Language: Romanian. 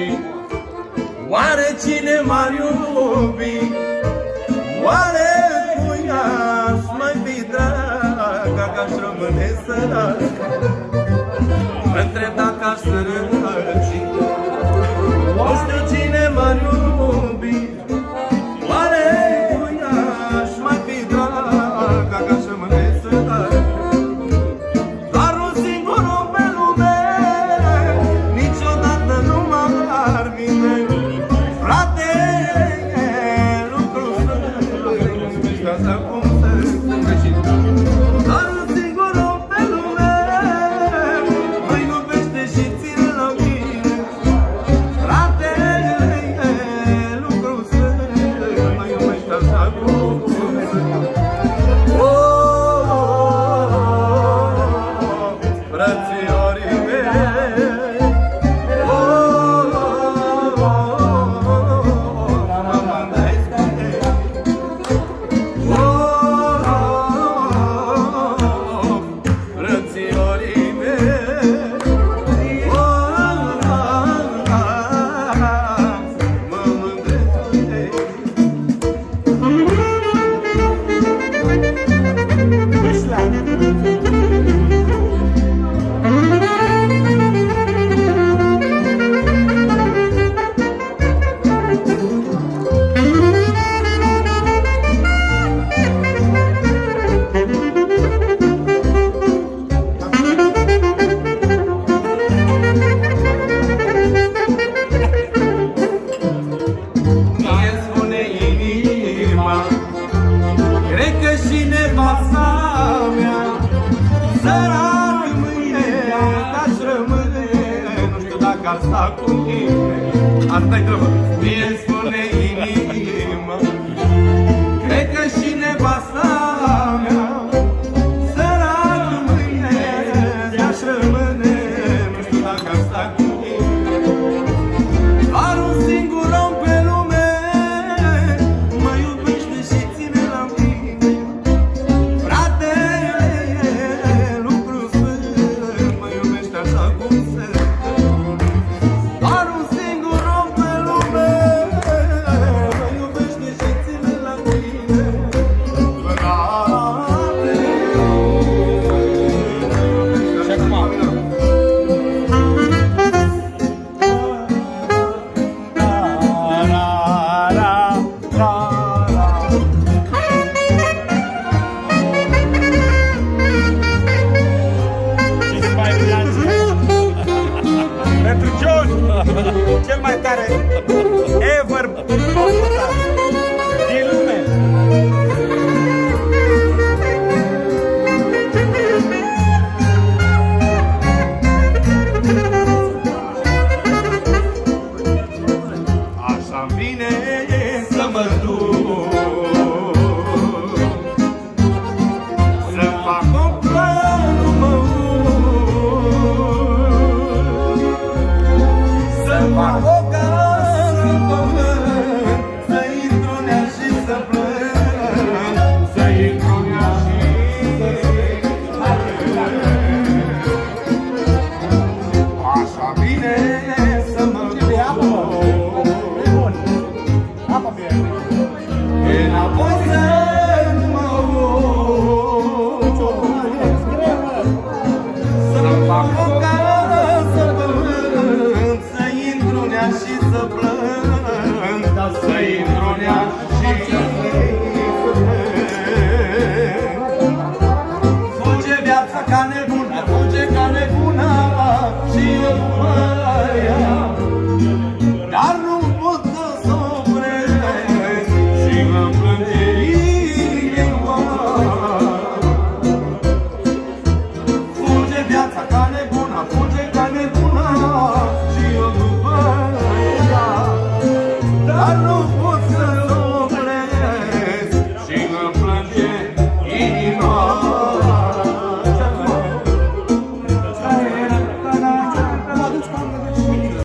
Oare cine m-ar iubi? Oare cu ea-aș mai fi drag, dacă aș rămâne sărac? Mă întreb dacă aș sărăci. Nu știu cine m-ar iubi. Oare cu ea-aș mai fi drag, dacă aș rămâne sărac? Doar un singur om pe lume niciodată nu m-ar mine. Frate, lucru strâng, asta cum să greșit. Doar un singur om pe lume mă iubește și ține la mine. Frate, lucru strâng, mă iubește așa cum să frățiorii mei. Cred că și nevasta mea sărac mâine, aș rămâne, nu știu dacă ar sta cu mine. Asta-i treabă. Mie spune inima, cred că și nevasta